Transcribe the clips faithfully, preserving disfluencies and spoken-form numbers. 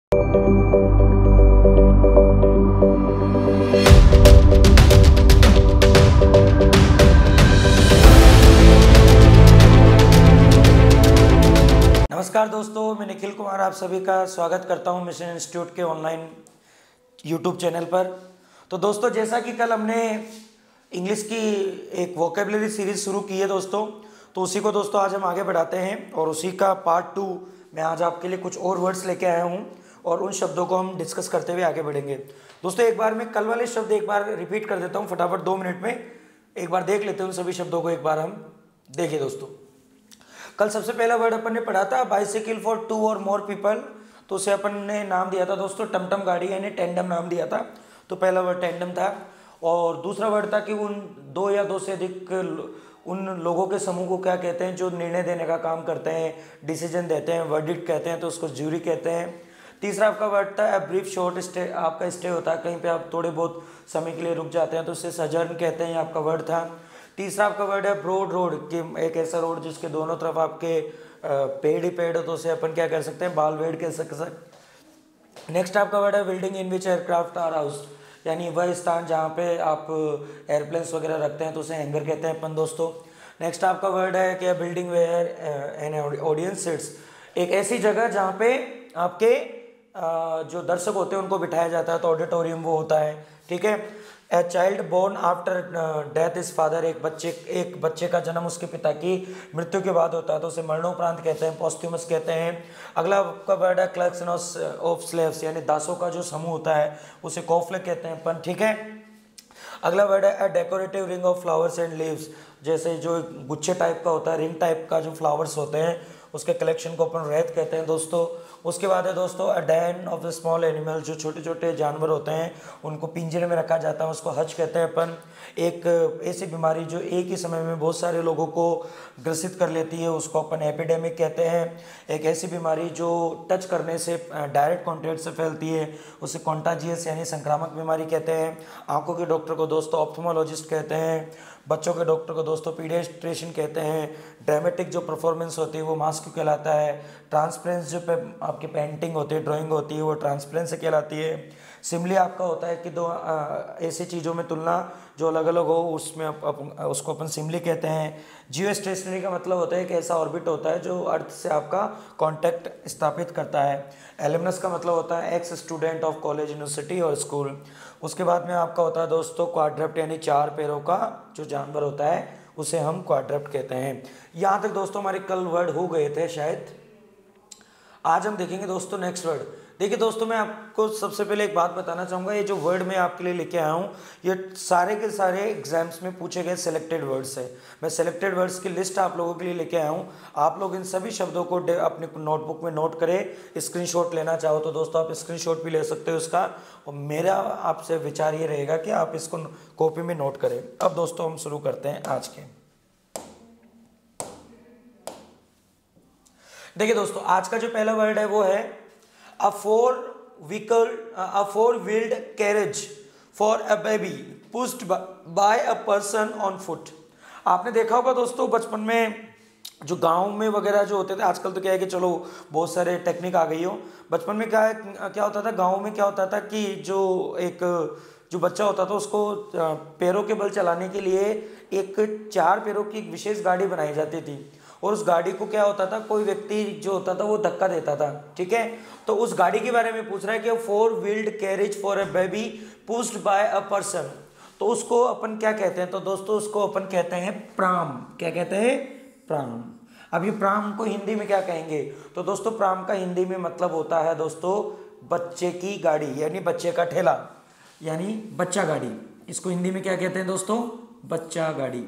नमस्कार दोस्तों, मैं निखिल कुमार आप सभी का स्वागत करता हूं मिशन इंस्टीट्यूट के ऑनलाइन यूट्यूब चैनल पर। तो दोस्तों, जैसा कि कल हमने इंग्लिश की एक वोकेबलरी सीरीज शुरू की है दोस्तों, तो उसी को दोस्तों आज हम आगे बढ़ाते हैं और उसी का पार्ट टू मैं आज आपके लिए कुछ और वर्ड्स लेके आया हूं और उन शब्दों को हम डिस्कस करते हुए आगे बढ़ेंगे। दोस्तों, एक बार मैं कल वाले शब्द एक बार रिपीट कर देता हूँ फटाफट, दो मिनट में एक बार देख लेते हैं उन सभी शब्दों को। एक बार हम देखिए दोस्तों, कल सबसे पहला वर्ड अपन ने पढ़ा था बाइसिकल फॉर टू और मोर पीपल, तो उसे अपन ने नाम दिया था दोस्तों टमटम गाड़ी, यानी टेंडम नाम दिया था। तो पहला वर्ड टेंडम था और दूसरा वर्ड था कि उन दो या दो से अधिक उन लोगों के समूह को क्या कहते हैं जो निर्णय देने का काम करते हैं, डिसीजन देते हैं, वर्डिक्ट कहते हैं, तो उसको ज्यूरी कहते हैं। तीसरा आपका वर्ड था ब्रीफ शॉर्ट स्टे, आपका स्टे होता है कहीं पे आप थोड़े बहुत समय के लिए रुक जाते हैं तो उससे सजर्न कहते हैं, ये आपका वर्ड था। तीसरा आपका वर्ड है ब्रॉड रोड, कि एक ऐसा रोड जिसके दोनों तरफ आपके पेड़ ही पेड़ हो, तो उसे अपन क्या कर सकते हैं, बालवेड़ कह सकते। नेक्स्ट आपका वर्ड है building in which aircraft are housed, यानी वह स्थान जहाँ पे आप एयरप्लेन्स वगैरह रखते हैं तो उसे हैंगर कहते हैं अपन दोस्तों। नेक्स्ट आपका वर्ड है कि building where an audience sits, एक ऐसी जगह जहाँ पे आपके जो दर्शक होते हैं उनको बिठाया जाता है, तो ऑडिटोरियम वो होता है, ठीक है। A child born after death is father, एक बच्चे एक बच्चे का जन्म उसके पिता की मृत्यु के बाद होता है तो उसे मरणोपरांत कहते हैं, पोस्ट्यूमस कहते हैं। अगला आपका वर्ड है कलेक्शन ऑफ स्लेव्स, यानी दासों का जो समूह होता है उसे कॉफ्ले कहते हैं अपन, ठीक है। अगला वर्ड है a decorative ring of flowers and leaves, जैसे जो गुच्छे टाइप का होता है, रिंग टाइप का जो फ्लावर्स होते हैं उसके कलेक्शन को अपन रेत कहते हैं दोस्तों। उसके बाद है दोस्तों a den of the small animal, जो छोटे छोटे जानवर होते हैं उनको पिंजरे में रखा जाता है, उसको हज कहते हैं अपन। एक ऐसी बीमारी जो एक ही समय में बहुत सारे लोगों को ग्रसित कर लेती है उसको अपन एपिडेमिक कहते हैं। एक ऐसी बीमारी जो टच करने से डायरेक्ट कॉन्टैक्ट से फैलती है उसे कॉन्टाजियस यानी संक्रामक बीमारी कहते हैं। आंखों के डॉक्टर को दोस्तों ऑप्थेमोलॉजिस्ट कहते हैं। बच्चों के डॉक्टर को दोस्तों पीडियाट्रिशियन कहते हैं। ड्रामेटिक जो परफॉर्मेंस होती है वो मास्क कहलाता है। ट्रांसपेरेंस जो पे आपकी पेंटिंग होती है, ड्राइंग होती है, वो ट्रांसपेरेंस कहलाती है। सिमिली आपका होता है कि दो ऐसी चीज़ों में तुलना जो अलग अलग हो उसमें अप, अप, उसको अपन सिमिली कहते हैं। जियो स्टेशनरी का मतलब होता है कि ऐसा ऑर्बिट होता है जो अर्थ से आपका कांटेक्ट स्थापित करता है। एलुमनस का मतलब होता है ex student of college, university और स्कूल। उसके बाद में आपका होता है दोस्तों क्वाड्रप्ट, यानी चार पैरों का जो जानवर होता है उसे हम क्वाड्रप्ट कहते हैं। यहाँ तक दोस्तों हमारे कल वर्ड हो गए थे शायद। आज हम देखेंगे दोस्तों नेक्स्ट वर्ड। देखिए दोस्तों, मैं आपको सबसे पहले एक बात बताना चाहूँगा, ये जो वर्ड मैं आपके लिए लेके आया हूँ ये सारे के सारे एग्जाम्स में पूछे गए सिलेक्टेड वर्ड्स है। मैं सिलेक्टेड वर्ड्स की लिस्ट आप लोगों के लिए लेके आया हूँ। आप लोग इन सभी शब्दों को अपने नोटबुक में नोट करें। स्क्रीनशॉट लेना चाहो तो दोस्तों आप स्क्रीनशॉट भी ले सकते हो इसका, और मेरा आपसे विचार ये रहेगा कि आप इसको कॉपी में नोट करें। अब दोस्तों हम शुरू करते हैं आज के। देखिए दोस्तों, आज का जो पहला वर्ड है वो है a four vehicle a four wheeled carriage for a baby pushed by a person on foot. आपने देखा होगा दोस्तों बचपन में जो गांव में वगैरह जो होते थे, आजकल तो क्या है कि चलो बहुत सारे टेक्निक आ गई हो। बचपन में क्या है क्या होता था, गाँव में क्या होता था कि जो एक जो बच्चा होता था उसको पैरों के बल चलाने के लिए एक चार पैरों की एक विशेष गाड़ी बनाई जाती थी, और उस गाड़ी को क्या होता था, कोई व्यक्ति जो होता था वो धक्का देता था, ठीक है। तो उस गाड़ी के बारे में पूछ रहा है कि four wheeled carriage for a baby pushed by a person, तो उसको अपन क्या कहते हैं, तो दोस्तों उसको अपन कहते हैं प्राम। क्या कहते हैं? प्राम। अब ये प्राम को हिंदी में क्या कहेंगे, तो दोस्तों प्राम का हिंदी में मतलब होता है दोस्तों बच्चे की गाड़ी, यानी बच्चे का ठेला, यानी बच्चा गाड़ी। इसको हिंदी में क्या कहते हैं दोस्तों? बच्चा गाड़ी।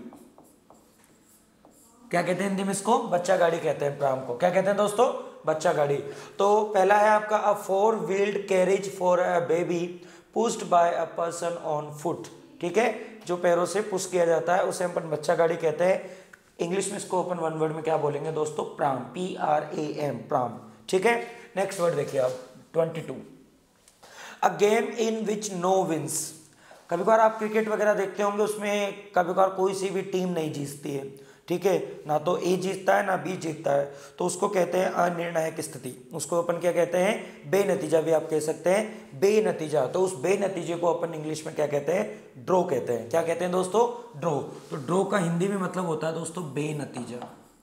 क्या कहते हैं हिंदी में इसको? बच्चा गाड़ी कहते हैं। प्राम को क्या कहते हैं दोस्तों? बच्चा गाड़ी। तो पहला है आपका a four wheeled carriage for a baby pushed by a person on foot, ठीक है। जो पैरों से पुश किया जाता है उसे अपन बच्चा गाड़ी कहते हैं। इंग्लिश में इसको अपन वन वर्ड में क्या बोलेंगे दोस्तों? Pram, P R A M, pram, ठीक है। नेक्स्ट वर्ड देखिए आप, twenty two a game in which no wins. कभी कभार आप क्रिकेट वगैरह देखते होंगे, उसमें कभी कभार कोई सी भी टीम नहीं जीतती है, ठीक है, ना तो ए जीतता है ना बी जीतता है, तो उसको कहते हैं अनिर्णायक स्थिति। उसको अपन क्या कहते हैं, बेनतीजा भी आप कह सकते हैं, बेनतीजा। तो उस बेनतीजे को अपन इंग्लिश में क्या कहते हैं, ड्रॉ कहते हैं। क्या कहते हैं दोस्तों, ड्रॉ। तो ड्रॉ का हिंदी में मतलब होता है दोस्तों बेनतीजा,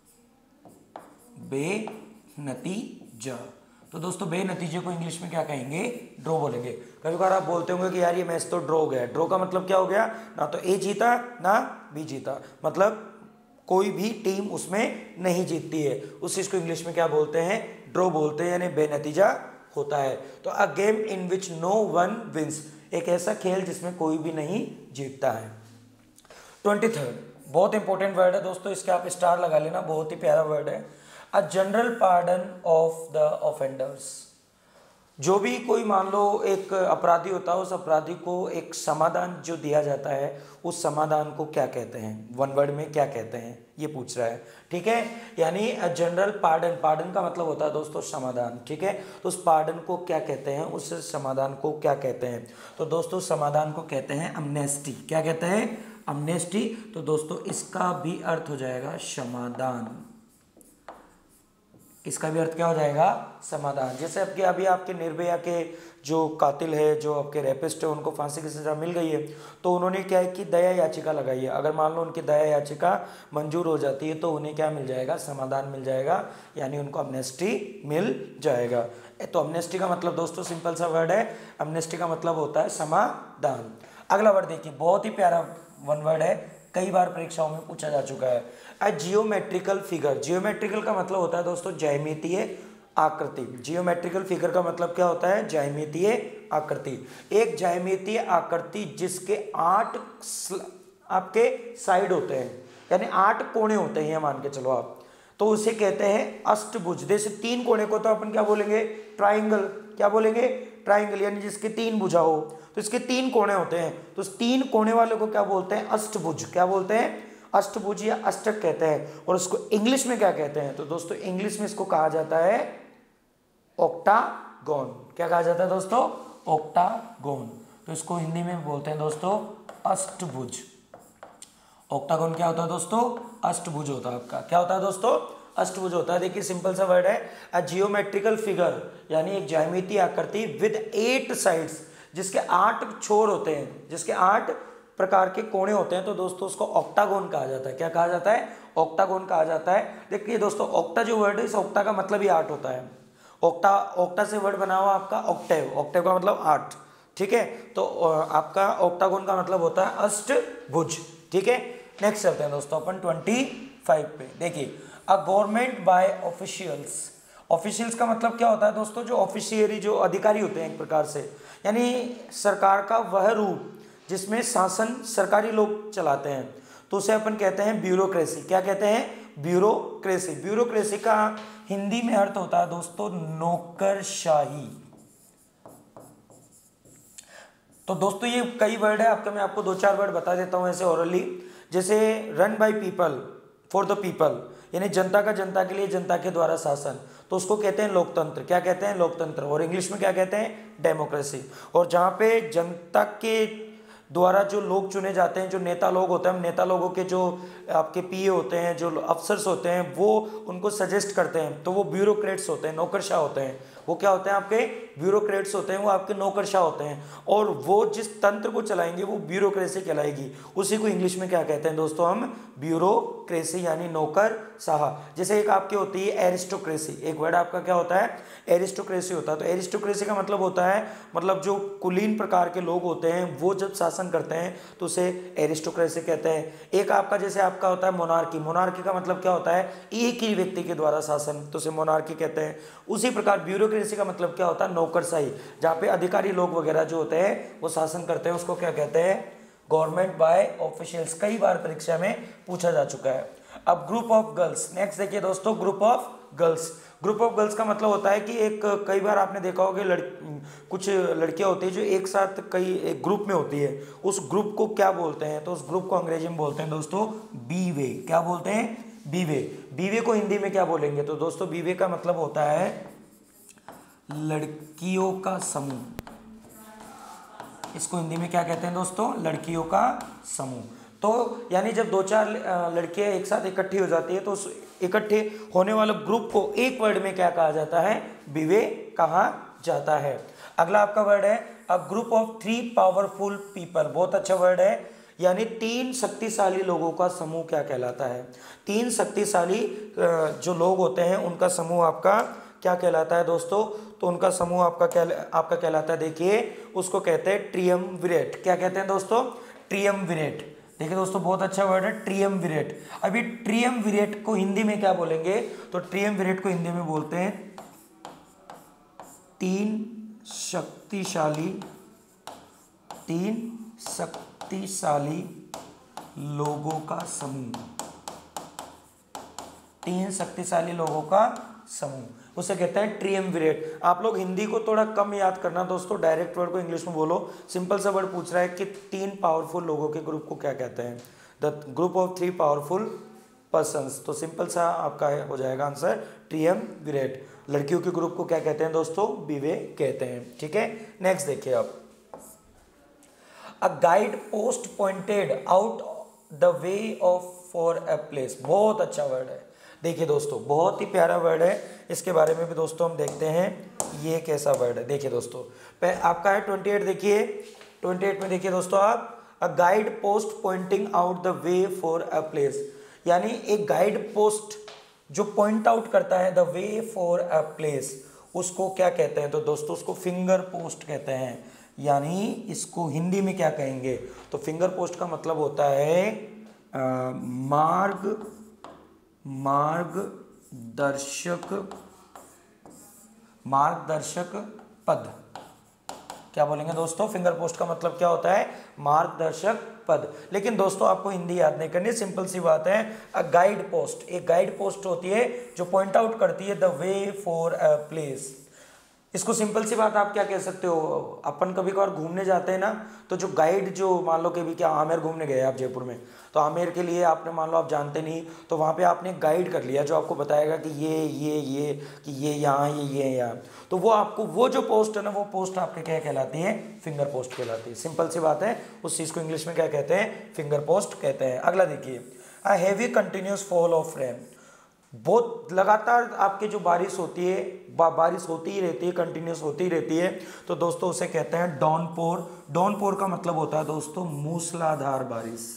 बेनतीजा। तो दोस्तों बेनतीजे को इंग्लिश में क्या कहेंगे, ड्रॉ बोलेंगे। कभी बार आप बोलते होंगे कि यार ये मैच तो ड्रॉ हो गया। ड्रॉ का मतलब क्या हो गया, ना तो ए जीता ना बी जीता, मतलब कोई भी टीम उसमें नहीं जीतती है। उस चीज को इंग्लिश में क्या बोलते हैं, ड्रॉ बोलते हैं, यानी बेनतीजा होता है। तो a game in which no one wins, एक ऐसा खेल जिसमें कोई भी नहीं जीतता है। ट्वेंटी थर्ड बहुत इंपॉर्टेंट वर्ड है दोस्तों, इसके आप स्टार लगा लेना, बहुत ही प्यारा वर्ड है। A general pardon of the offenders. जो भी कोई मान लो एक अपराधी होता है, उस अपराधी को एक समाधान जो दिया जाता है, उस समाधान को क्या कहते हैं, वन वर्ड में क्या कहते हैं, ये पूछ रहा है। ठीक है, यानी जनरल पार्डन, पार्डन का मतलब होता है दोस्तों समाधान। ठीक है, तो उस पार्डन को क्या कहते हैं, उस समाधान को क्या कहते हैं, तो दोस्तों समाधान को कहते हैं अमनेस्टी। क्या कहते हैं, अमनेस्टी। तो दोस्तों इसका भी अर्थ हो जाएगा समाधान, इसका भी अर्थ क्या हो जाएगा, समाधान। जैसे आपके अभी आपके निर्भया के जो कातिल है, जो आपके रेपिस्ट है, उनको फांसी की सजा मिल गई है, तो उन्होंने क्या है कि दया याचिका लगाई है। अगर मान लो उनकी दया याचिका मंजूर हो जाती है तो उन्हें क्या मिल जाएगा, समाधान मिल जाएगा, यानी उनको अमनेस्टी मिल जाएगा। तो अमनेस्टी का मतलब दोस्तों सिंपल सा वर्ड है, अमनेस्टी का मतलब होता है समाधान। अगला वर्ड देखिए, बहुत ही प्यारा वन वर्ड है, कई बार परीक्षाओं में पूछा जा चुका है। अ जियोमेट्रिकल फिगर। जियोमेट्रिकल का मतलब होता है दोस्तों ज्यामितीय आकृति। जियोमेट्रिकल फिगर का मतलब क्या होता है, ज्यामितीय आकृति। एक ज्यामितीय आकृति जिसके आठ आपके साइड होते हैं, यानी आठ कोने होते हैं, मान के चलो आप, तो उसे कहते हैं अष्टभुज। जैसे तीन कोने को तो अपन क्या बोलेंगे, ट्राइंगल। क्या बोलेंगे, ट्राइंगल, यानी जिसकी तीन भुजा हो, तो इसके तीन कोने होते हैं, तो इस तीन कोने वाले को क्या बोलते हैं, अष्टभुज। क्या बोलते हैं, अष्टभुज या अष्टक कहते हैं। और उसको इंग्लिश में क्या कहते हैं, तो दोस्तों इंग्लिश में इसको कहा जाता है ऑक्टागोन। क्या कहा जाता है दोस्तों, ऑक्टागोन। तो इसको हिंदी में बोलते हैं दोस्तों अष्टभुज। ऑक्टागोन क्या होता है दोस्तों, अष्टभुज होता है आपका। क्या होता है दोस्तों, अष्टभुज होता है। देखिए सिंपल सा वर्ड है, अ जियोमेट्रिकल फिगर, यानी एक ज्यामितीय आकृति विद एट साइड्स, जिसके आठ छोर होते हैं, जिसके आठ प्रकार के कोने होते हैं, तो दोस्तों उसको ऑक्टागोन कहा जाता है। क्या कहा जाता है, ऑक्टागोन कहा जाता है। देखिए दोस्तों ऑक्टा जो वर्ड है, इस ऑक्टा का मतलब ही आठ होता है। ऑक्टा, ऑक्टा से वर्ड बना हुआ आपका ऑक्टेव, ऑक्टेव का मतलब आठ। ठीक है, तो आपका ऑक्टागोन का मतलब होता है अष्टभुज। ठीक है, नेक्स्ट चलते हैं दोस्तों अपन ट्वेंटी फाइव पे। देखिए, a government by officials. Officials का मतलब क्या होता है दोस्तों, जो ऑफिशियरी, जो अधिकारी होते हैं एक प्रकार से, यानी सरकार का वह रूप जिसमें शासन सरकारी लोग चलाते हैं, तो उसे अपन कहते हैं ब्यूरोक्रेसी। क्या कहते हैं, ब्यूरोक्रेसी। ब्यूरोक्रेसी का हिंदी में अर्थ होता है दोस्तों नौकरशाही। तो दोस्तों ये कई वर्ड है आपका, मैं आपको दो चार वर्ड बता देता हूं ऐसे ओरली। जैसे run by people, for the people, यानी जनता का जनता के लिए, जनता के द्वारा शासन, तो उसको कहते हैं लोकतंत्र। क्या कहते हैं, लोकतंत्र। और इंग्लिश में क्या कहते हैं, डेमोक्रेसी। और जहाँ पे जनता के द्वारा जो लोग चुने जाते हैं, जो नेता लोग होते हैं, नेता लोगों के जो आपके पीए होते हैं, जो अफसर्स होते हैं, वो उनको सजेस्ट करते हैं, तो वो ब्यूरोक्रेट्स होते हैं, नौकरशाह होते हैं। वो क्या होते हैं, आपके ब्यूरोक्रेट्स होते हैं, वो आपके नौकरशाह होते हैं। और वो जिस तंत्र को चलाएंगे वो ब्यूरोक्रेसी कहलाएगी। उसी को इंग्लिश में क्या कहते हैं दोस्तों, हम ब्यूरोक्रेसी, यानी नौकरशाह। जैसे एक आपकी होती है एरिस्टोक्रेसी, एक वर्ड आपका क्या होता है, एरिस्टोक्रेसी होता है। तो एरिस्टोक्रेसी का मतलब होता है, मतलब जो कुलीन प्रकार के लोग होते हैं वो जब शासन करते हैं तो उसे एरिस्टोक्रेसी कहते हैं। एक आपका जैसे आपका होता है मोनार्की। मोनार्की का मतलब क्या होता है, एक ही व्यक्ति के द्वारा शासन, तो उसे मोनार्की कहते हैं। उसी प्रकार ब्यूरोक्रेसी का मतलब क्या होता है, नौकरशाही, जहाँ पे अधिकारी लोग वगैरह जो होते हैं वो शासन करते हैं, उसको क्या कहते हैं, गवर्नमेंट बाय ऑफिशियल्स। कई बार परीक्षा में पूछा जा चुका है। अब ग्रुप ऑफ गर्ल्स, नेक्स्ट देखिए दोस्तों, group of girls. Group of girls का मतलब होता है कि एक, कई बार आपने देखा होगा लड़ कुछ लड़कियां होती है जो एक साथ कई एक ग्रुप में होती है, उस ग्रुप को क्या बोलते हैं, तो उस ग्रुप को अंग्रेजी में बोलते हैं दोस्तों बीवे। क्या बोलते हैं, बीवे। बीवे को हिंदी में क्या बोलेंगे, तो दोस्तों बीवे का मतलब होता है लड़कियों का समूह। इसको हिंदी में क्या कहते हैं दोस्तों, लड़कियों का समूह। तो तो यानी जब दो चार लड़कियां एक साथ इकट्ठी हो जाती है तो उस इकट्ठे होने वाले ग्रुप को एक वर्ड में क्या कहा जाता है, विवे कहा जाता है। अगला आपका वर्ड है a group of three powerful people, बहुत अच्छा वर्ड है, यानी तीन शक्तिशाली लोगों का समूह क्या कहलाता है। तीन शक्तिशाली जो लोग होते हैं उनका समूह आपका क्या कहलाता है दोस्तों, तो उनका समूह आपका क्या आपका कहलाता है, देखिए उसको कहते हैं ट्रियमविरेट। क्या कहते हैं दोस्तों, ट्रियमविरेट। देखिए दोस्तों बहुत अच्छा वर्ड है ट्रियमविरेट। अभी ट्रियमविरेट को हिंदी में क्या बोलेंगे, तो ट्रियमविरेट को हिंदी में बोलते हैं तीन शक्तिशाली तीन शक्तिशाली लोगों का समूह, तीन शक्तिशाली लोगों का समूह, उसे कहते हैं ट्रियमविरेट। आप लोग हिंदी को थोड़ा कम याद करना दोस्तों, डायरेक्ट वर्ड को इंग्लिश में बोलो। सिंपल सा वर्ड पूछ रहा है कि तीन पावरफुल लोगों के ग्रुप को क्या कहते हैं, the group of three powerful persons, तो सिंपल सा आपका हो जाएगा आंसर ट्रियमविरेट। लड़कियों के ग्रुप को क्या कहते हैं दोस्तों, विवे कहते हैं। ठीक है, नेक्स्ट देखिए आप, a guide post pointed out the way of for a place, बहुत अच्छा वर्ड है। देखिए दोस्तों बहुत ही प्यारा वर्ड है, इसके बारे में भी दोस्तों हम देखते हैं ये कैसा वर्ड है। देखिए दोस्तों आपका है अट्ठाईस, देखिए अट्ठाईस में देखिए दोस्तों आप, a guide post pointing out the way for a place, यानी एक गाइड पोस्ट जो पॉइंट आउट करता है the way for a place, उसको क्या कहते हैं, तो दोस्तों उसको फिंगर पोस्ट कहते हैं। यानी इसको हिंदी में क्या कहेंगे, तो फिंगर पोस्ट का मतलब होता है आ, मार्ग मार्गदर्शक मार्गदर्शक पद। क्या बोलेंगे दोस्तों, फिंगर पोस्ट का मतलब क्या होता है, मार्गदर्शक पद। लेकिन दोस्तों आपको हिंदी याद नहीं करनी, सिंपल सी बात है, अ गाइड पोस्ट, एक गाइड पोस्ट होती है जो पॉइंट आउट करती है the way for a place. इसको सिंपल सी बात आप क्या कह सकते हो, अपन कभी कभार घूमने जाते हैं ना, तो जो गाइड जो मान लो कि भी क्या आमेर घूमने गए आप जयपुर में, तो आमेर के लिए आपने मान लो आप जानते नहीं, तो वहाँ पे आपने गाइड कर लिया जो आपको बताएगा कि ये ये ये कि ये यहाँ ये ये यहाँ, तो वो आपको वो जो पोस्ट है ना, वो पोस्ट आपके क्या कहलाती है, फिंगर पोस्ट कहलाती है। सिंपल सी बात है, उस चीज़ को इंग्लिश में क्या कहते हैं, फिंगर पोस्ट कहते हैं। अगला देखिए, a heavy continuous fall of rain, बहुत लगातार आपके जो बारिश होती है, बा, बारिश होती ही रहती है, कंटिन्यूस होती ही रहती है, तो दोस्तों उसे कहते हैं डाउनपोर। डाउनपोर का मतलब होता है दोस्तों मूसलाधार बारिश,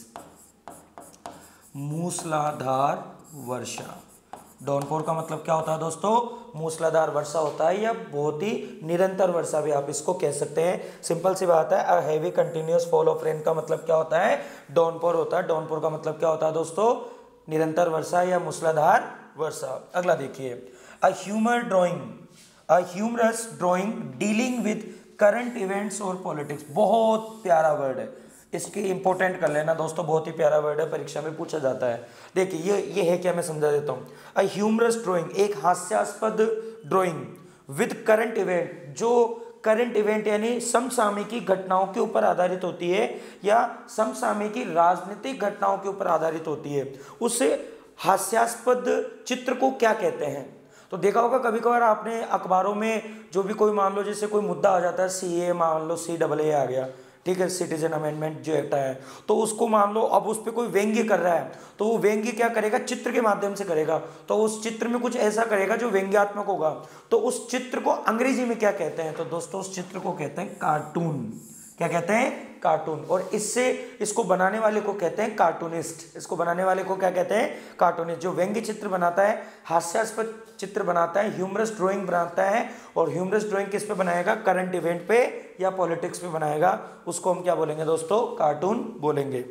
मूसलाधार वर्षा। डाउनपोर का मतलब क्या होता है दोस्तों, मूसलाधार वर्षा होता है या बहुत ही निरंतर वर्षा भी आप इसको कह सकते हैं। सिंपल सी बात है, a heavy continuous fall of rain का मतलब क्या होता है, डाउनपोर होता है। डाउनपोर का मतलब क्या होता है दोस्तों, निरंतर वर्षा या मूसलाधार वर्षा। अगला देखिए, a humour drawing, a humorous drawing dealing with current events और पॉलिटिक्स, बहुत प्यारा वर्ड है, इसकी इंपॉर्टेंट कर लेना दोस्तों, बहुत ही प्यारा वर्ड है, परीक्षा में पूछा जाता है। देखिए ये ये है क्या, मैं समझा देता हूँ। अ ह्यूमरस ड्राइंग, एक हास्यास्पद ड्राइंग, विद करंट इवेंट, जो करंट इवेंट यानी समसामयिकी घटनाओं के ऊपर आधारित होती है या समसामयिकी राजनीतिक घटनाओं के ऊपर आधारित होती है, उससे हास्यास्पद चित्र को क्या कहते हैं। तो देखा होगा कभी कभार आपने अखबारों में, जो भी कोई मान लो जैसे कोई मुद्दा आ जाता है, सी ए मान लो सी डबल ए आ गया, ठीक है, सिटीजन अमेंडमेंट जो एक्ट है, तो उसको मान लो अब उस पर कोई व्यंग्य कर रहा है, तो वो व्यंग्य क्या करेगा, चित्र के माध्यम से करेगा, तो उस चित्र में कुछ ऐसा करेगा जो व्यंग्यात्मक होगा, तो उस चित्र को अंग्रेजी में क्या कहते हैं, तो दोस्तों उस चित्र को कहते हैं कार्टून। क्या कहते हैं, कार्टून। और इससे इसको बनाने वाले को कहते हैं कार्टूनिस्ट, इसको बनाने वाले को क्या कहते हैं, कार्टूनिस्ट। जो व्यंग्य चित्र बनाता है, हास्यास्पद चित्र बनाता है, ह्यूमरस ड्राइंग बनाता है, और ह्यूमरस ड्राइंग किस पे बनाएगा, करंट इवेंट पे या पॉलिटिक्स पे बनाएगा, उसको हम क्या बोलेंगे दोस्तों, कार्टून बोलेंगे।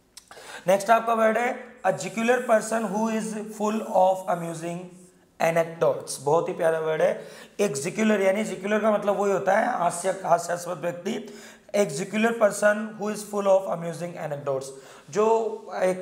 नेक्स्ट आपका वर्ड है a jocular person who is full of amusing anecdotes, बहुत ही प्यारा वर्ड है। एक जिक्यूलर, यानी जिक्यूलर का मतलब वही होता है हास्य हास्यास्पद व्यक्ति। एक jocular person who is full of amusing anecdotes, जो एक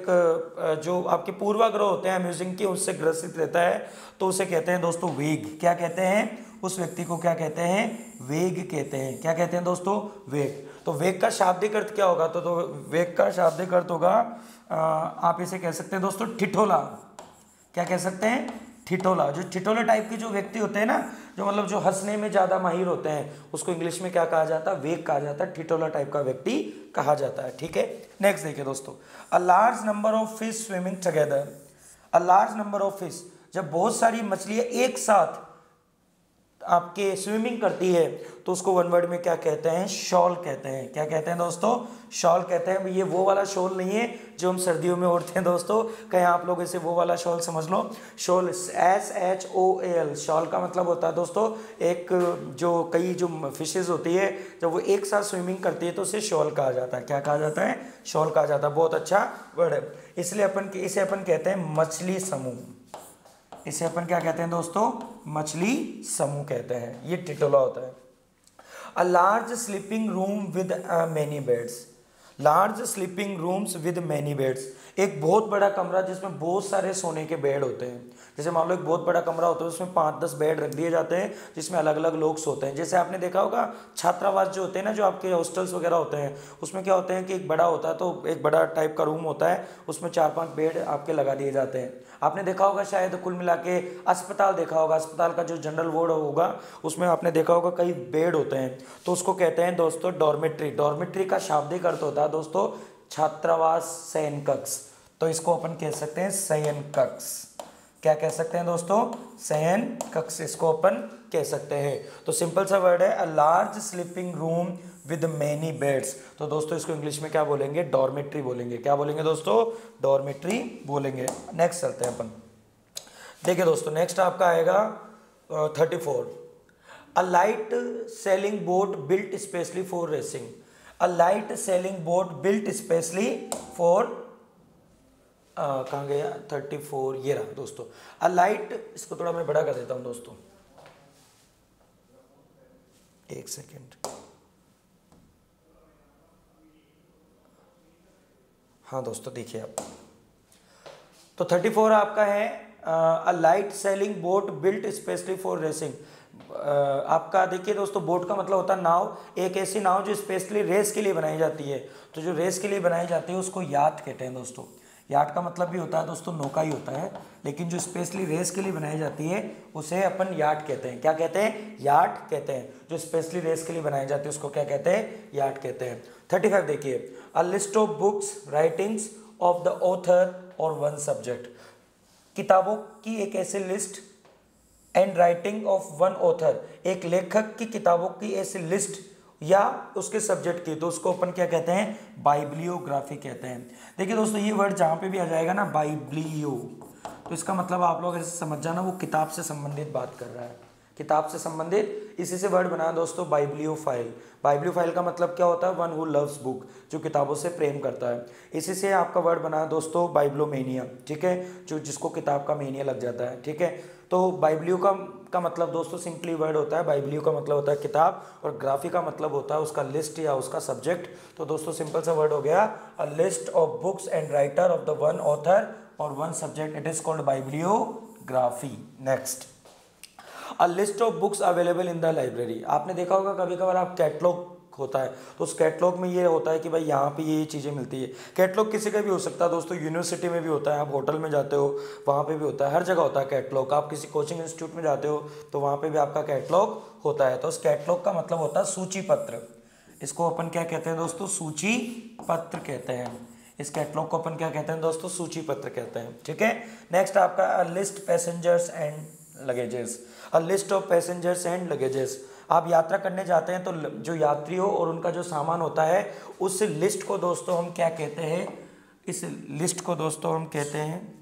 जो आपके पूर्वाग्रह होते हैं अम्यूजिंग के, उससे ग्रसित रहता है, तो उसे कहते हैं दोस्तों वेग। क्या कहते हैं, उस व्यक्ति को क्या कहते हैं, वेग कहते हैं। क्या कहते हैं दोस्तों, वेग। तो वेग का शाब्दिक अर्थ क्या होगा, तो, तो वेग का शाब्दिक अर्थ होगा, आ, आप इसे कह सकते हैं दोस्तों ठिठोला। क्या कह सकते हैं, ठिठोला, जो ठिठोले टाइप के जो व्यक्ति होते हैं ना, जो मतलब जो हंसने में ज़्यादा माहिर होते हैं, उसको इंग्लिश में क्या कहा जाता है, वेक कहा जाता है, ठिठोला टाइप का व्यक्ति कहा जाता है। ठीक है, नेक्स्ट देखिए दोस्तों, a large number of fish swimming together. A large number of fish, जब बहुत सारी मछलियाँ एक साथ आपके स्विमिंग करती है तो उसको वन वर्ड में क्या कहते हैं, शॉल कहते हैं। क्या कहते हैं दोस्तों, शॉल कहते हैं। ये वो वाला शॉल नहीं है जो हम सर्दियों में ओढ़ते हैं दोस्तों, कहीं आप लोग इसे वो वाला शॉल समझ लो। Shoal S H O L, shoal का मतलब होता है दोस्तों एक जो कई जो फिशेज होती है जब वो एक साथ स्विमिंग करती है तो उसे शॉल कहा जाता है। क्या कहा जाता है, शॉल कहा जाता है। बहुत अच्छा वर्ड है, इसलिए अपन इसे अपन कहते हैं मछली समूह। इसे अपन क्या कहते हैं दोस्तों, मछली समूह कहते हैं। ये टिटोला होता है। A large sleeping room with many beds. Large sleeping rooms with many beds, एक बहुत बड़ा कमरा जिसमें बहुत सारे सोने के बेड होते हैं। जैसे मान लो एक बहुत बड़ा कमरा होता है उसमें पाँच दस बेड रख दिए जाते हैं जिसमें अलग अलग लोग सोते हैं। जैसे आपने देखा होगा छात्रावास जो होते हैं ना, जो आपके हॉस्टल्स वगैरह होते हैं, उसमें क्या होते हैं कि एक बड़ा होता है तो एक बड़ा टाइप का रूम होता है, उसमें चार पांच बेड आपके लगा दिए जाते हैं। आपने देखा होगा शायद कुल मिला के अस्पताल देखा होगा, अस्पताल का जो जनरल वार्ड होगा उसमें आपने देखा होगा कई बेड होते हैं, तो उसको कहते हैं दोस्तों डॉर्मेट्री। डॉर्मेट्री का शाब्दिक अर्थ होता है दोस्तों छात्रावास शयन कक्ष, तो इसको अपन कह सकते हैं शयन कक्ष। क्या कह सकते हैं दोस्तों, शयन कक्ष, इसको अपन कह सकते हैं। तो सिंपल सा वर्ड है, a large sleeping room with many beds. तो दोस्तों इसको इंग्लिश में क्या बोलेंगे, डॉर्मेट्री बोलेंगे। क्या बोलेंगे दोस्तों, डॉर्मेट्री बोलेंगे। नेक्स्ट चलते हैं अपन। देखिए दोस्तों नेक्स्ट आपका आएगा thirty four, a light sailing boat built specially for racing. A light sailing boat built specially for, कहाँ गया थर्टी फोर, ये रहा दोस्तों। अ लाइट, इसको थोड़ा मैं बड़ा कर देता हूँ दोस्तों, एक सेकेंड। हाँ दोस्तों देखिए आप, तो थर्टी फोर आपका है, a light sailing boat built specially for racing. आपका देखिए दोस्तों, बोट का मतलब होता है नाव, एक ऐसी नाव जो स्पेशली रेस के लिए बनाई जाती है। तो जो रेस के लिए बनाई जाती है उसको याट कहते हैं दोस्तों। याट का मतलब भी होता है दोस्तों नौका ही होता है, लेकिन जो स्पेशली रेस के लिए बनाई जाती है उसे अपन याट कहते हैं। क्या कहते हैं, याट कहते हैं। जो स्पेशली रेस के लिए बनाई जाती है उसको क्या कहते हैं, याट कहते हैं। थर्टी फाइव देखिए, a list of books writings of the author और वन सब्जेक्ट। किताबों की एक ऐसी list and writing of one author, एक लेखक की किताबों की ऐसी लिस्ट या उसके सब्जेक्ट की, तो उसको अपन क्या कहते हैं, बाइब्लियोग्राफी कहते हैं। देखिए दोस्तों ये वर्ड जहाँ पे भी आ जाएगा ना बाइब्लियो, तो इसका मतलब आप लोग ऐसे समझ जाना वो किताब से संबंधित बात कर रहा है, किताब से संबंधित। इसी से वर्ड बना दोस्तों बाइब्लियोफाइल। बाइब्लियोफाइल का मतलब क्या होता है, वन हु लव्स बुक, जो किताबों से प्रेम करता है। इसी से आपका वर्ड बना दोस्तों बाइब्लोमेनिया, ठीक है, जो जिसको किताब का मेनिया लग जाता है, ठीक है। तो बाइब्लियो का का मतलब दोस्तों सिंपली वर्ड होता है, बाइब्लियो का मतलब होता है किताब, और ग्राफी का मतलब होता है उसका लिस्ट या उसका सब्जेक्ट। तो दोस्तों सिंपल सा वर्ड हो गया, a list of books and writer of the one author और one subject, it is called bibliography. Next, a list of books available in the library. आपने देखा होगा कभी कभार आप कैटलॉग होता है तो उस कैटलॉग में ये होता है कि भाई यहाँ पे ये चीज़ें मिलती है। कैटलॉग किसी का भी हो सकता है दोस्तों, यूनिवर्सिटी में भी होता है, आप होटल में जाते हो वहाँ पे भी होता है, हर जगह होता है कैटलॉग। आप किसी कोचिंग इंस्टीट्यूट में जाते हो तो वहाँ पे भी आपका कैटलॉग होता है। तो उस कैटलॉग का मतलब होता है सूची पत्र। इसको अपन क्या कहते हैं दोस्तों, सूची पत्र कहते हैं। इस कैटलॉग को अपन क्या कहते हैं दोस्तों, सूची पत्र कहते हैं, ठीक है। नेक्स्ट आपका list passengers and luggages. A list of passengers and luggages, आप यात्रा करने जाते हैं तो जो यात्रियों और उनका जो सामान होता है उस लिस्ट को दोस्तों हम क्या कहते हैं, इस लिस्ट को दोस्तों हम कहते हैं,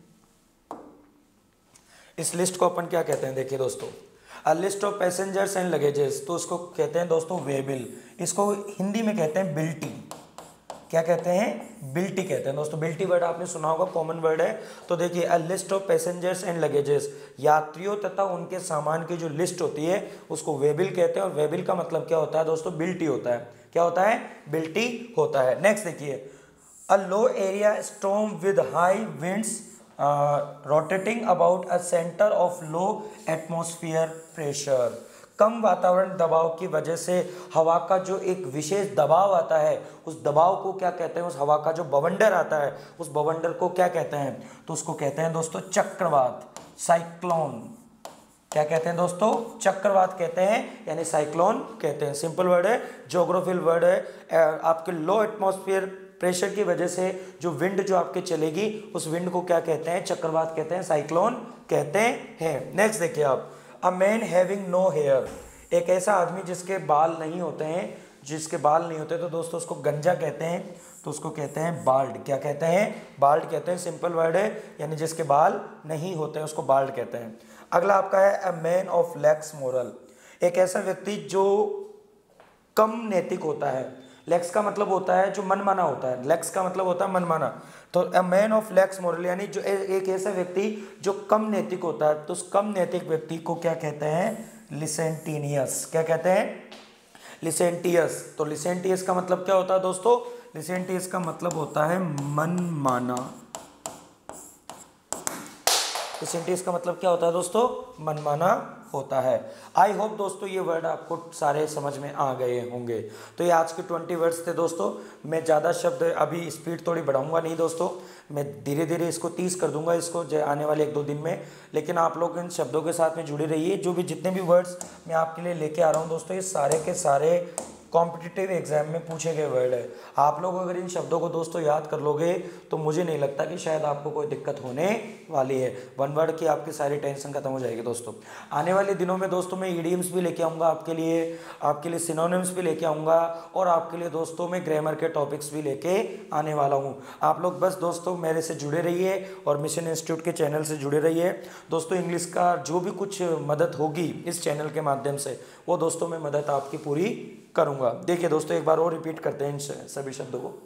इस लिस्ट को अपन क्या कहते हैं, देखिए दोस्तों, a list of passengers and luggages, तो उसको कहते हैं दोस्तों वेबिल। इसको हिंदी में कहते हैं बिल्टी। क्या कहते हैं, बिल्टी कहते हैं दोस्तों। बिल्टी वर्ड आपने सुना होगा, कॉमन वर्ड है। तो देखिए, a list of passengers and luggages, यात्रियों तथा उनके सामान की जो लिस्ट होती है उसको वेबिल कहते हैं। और वेबिल का मतलब क्या होता है दोस्तों, बिल्टी होता है। क्या होता है, बिल्टी होता है। नेक्स्ट देखिए, a low area storm with high winds rotating about a centre of low atmosphere pressure. कम वातावरण दबाव की वजह से हवा का जो एक विशेष दबाव आता है, उस दबाव को क्या कहते हैं, उस हवा का जो बवंडर आता है उस बवंडर को क्या कहते हैं, तो उसको कहते हैं दोस्तों चक्रवात। साइक्लोन क्या कहते हैं दोस्तों, चक्रवात कहते हैं, यानी साइक्लोन कहते हैं। सिंपल वर्ड है, ज्योग्राफिकल वर्ड है। आपके लो एटमॉस्फेयर प्रेशर की वजह से जो विंड जो आपके चलेगी, उस विंड को क्या कहते हैं, चक्रवात कहते हैं, साइक्लोन कहते हैं। नेक्स्ट देखिए आप, a man having no hair, एक ऐसा आदमी जिसके बाल नहीं होते हैं, जिसके बाल नहीं होते तो दोस्तों उसको गंजा कहते हैं, तो उसको कहते हैं बाल्ड। क्या कहते हैं, बाल्ड कहते हैं। सिंपल वर्ड है, यानी जिसके बाल नहीं होते हैं उसको बाल्ड कहते हैं। अगला आपका है a man of lax moral, एक ऐसा व्यक्ति जो कम नैतिक होता है। लैक्स का मतलब होता है जो मनमाना होता है, लैक्स का मतलब होता है मनमाना। तो a man of lax moral यानी जो ए, एक ऐसा व्यक्ति जो कम नैतिक होता है, तो उस कम नैतिक व्यक्ति को क्या कहते हैं, लिसेंटिनियस। क्या कहते हैं, लिसेंटियस। तो लिसेंटियस का मतलब क्या होता है दोस्तों, लिसेंटियस का मतलब होता है मनमाना। लिसेंटियस का मतलब क्या होता है दोस्तों, मनमाना होता है। आई होप दोस्तों ये वर्ड आपको सारे समझ में आ गए होंगे। तो ये आज के ट्वेंटी वर्ड्स थे दोस्तों। मैं ज़्यादा शब्द अभी स्पीड थोड़ी बढ़ाऊंगा नहीं दोस्तों, मैं धीरे धीरे इसको तीस कर दूंगा इसको आने वाले एक दो दिन में। लेकिन आप लोग इन शब्दों के साथ में जुड़े रहिए। जो भी जितने भी वर्ड्स मैं आपके लिए लेके आ रहा हूँ दोस्तों, ये सारे के सारे कॉम्पिटिटिव एग्जाम में पूछे गए वर्ड है। आप लोग अगर इन शब्दों को दोस्तों याद कर लोगे तो मुझे नहीं लगता कि शायद आपको कोई दिक्कत होने वाली है। वन वर्ड की आपकी सारी टेंशन खत्म हो जाएगी दोस्तों। आने वाले दिनों में दोस्तों मैं ईडियम्स भी लेके आऊँगा आपके लिए, आपके लिए सिनोनिम्स भी लेके आऊँगा, और आपके लिए दोस्तों मैं ग्रामर के टॉपिक्स भी लेके आने वाला हूँ। आप लोग बस दोस्तों मेरे से जुड़े रहिए और मिशन इंस्टीट्यूट के चैनल से जुड़े रहिए दोस्तों। इंग्लिश का जो भी कुछ मदद होगी इस चैनल के माध्यम से, वो दोस्तों मैं मदद आपकी पूरी करूंगा। देखिए दोस्तों एक बार और रिपीट करते हैं इन सभी शब्दों को।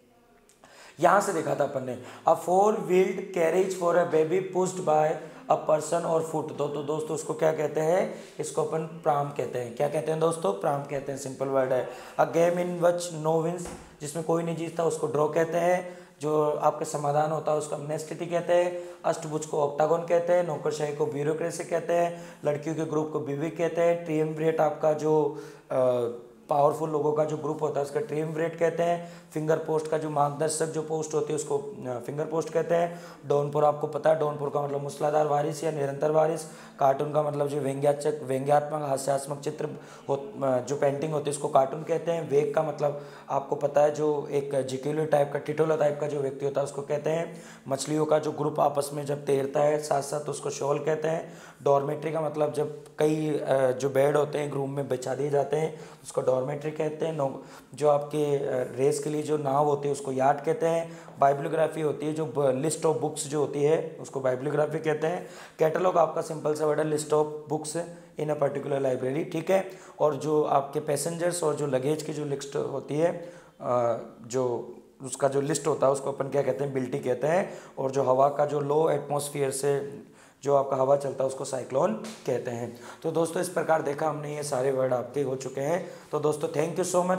यहां से देखा था अपन ने, a four wheeled carriage for a baby pushed by a person और फुट। दो तो दोस्तों उसको क्या कहते हैं, इसको अपन प्राम कहते हैं। क्या कहते हैं दोस्तों, प्राम कहते हैं। सिंपल वर्ड है। A game in which no wins, जिसमें कोई नहीं जीतता उसको ड्रॉ कहते हैं। जो आपका समाधान होता है उसको अमनेस्टी कहते हैं। अष्टभुज को ऑक्टागोन कहते हैं। नौकरशाही को ब्यूरोक्रेसी कहते हैं। लड़कियों के ग्रुप को विविक कहते हैं। ट्रियम्विरेट आपका जो आ, पावरफुल लोगों का जो ग्रुप होता है उसका ट्रियम्विरेट कहते हैं। फिंगर पोस्ट का जो मार्गदर्शक जो पोस्ट होती है उसको फिंगर पोस्ट कहते हैं। डॉनपुर आपको पता है, डॉनपुर का मतलब मूसलाधार बारिश या निरंतर बारिश। कार्टून का मतलब जो व्यंग्यात्मक व्यंग्यात्मक हास्यात्मक चित्र हो, जो पेंटिंग होती है उसको कार्टून कहते हैं। वेग का मतलब आपको पता है, जो एक जिकेलो टाइप का टिटोला टाइप का जो व्यक्ति होता है उसको कहते हैं। मछलियों का जो ग्रुप आपस में जब तैरता है साथ साथ उसको शॉल कहते हैं। डॉर्मेट्री का मतलब जब कई जो बेड होते हैं रूम में बिछा दिए जाते हैं उसको डॉर्मेट्री कहते हैं। जो आपके रेस के लिए जो नाव होती है उसको याट कहते हैं। बाइब्लियोग्राफी होती है, जो लिस्ट ऑफ बुक्स जो होती है उसको बाइब्लियोग्राफी कहते हैं। कैटलॉग आपका सिंपल सा वर्ड है, list of books in a particular library, ठीक है। और जो आपके पैसेंजर्स और जो लगेज की जो लिस्ट होती है, जो उसका जो लिस्ट होता है उसको अपन क्या कहते हैं, बिल्टी कहते हैं। और जो हवा का जो लो एटमॉस्फेयर से जो आपका हवा चलता है उसको साइक्लोन कहते हैं। तो दोस्तों इस प्रकार देखा हमने, ये सारे वर्ड आपके हो चुके हैं। तो दोस्तों थैंक यू सो मच।